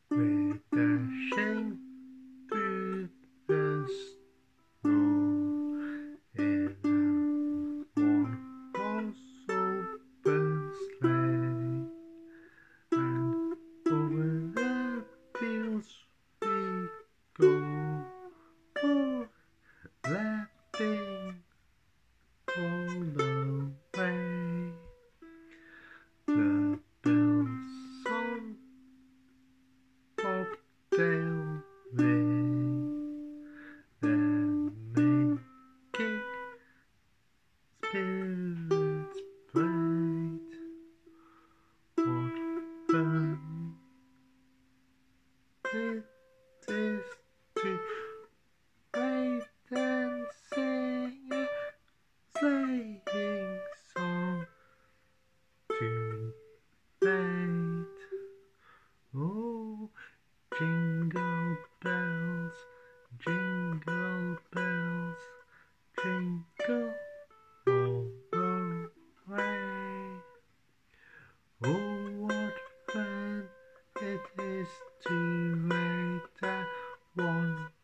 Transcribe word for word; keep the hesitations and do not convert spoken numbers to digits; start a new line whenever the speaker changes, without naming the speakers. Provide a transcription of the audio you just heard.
We're dashing through the snow in a one-horse open sleigh, and over the fields we go, oh, laughing all the way. The bells on Bobtail ring, they're making spirits bright. What fun it is to wait and sing a sleighing song tonight. Oh, jingle bells, jingle bells, jingle all the way. Oh, what fun it is to ride a one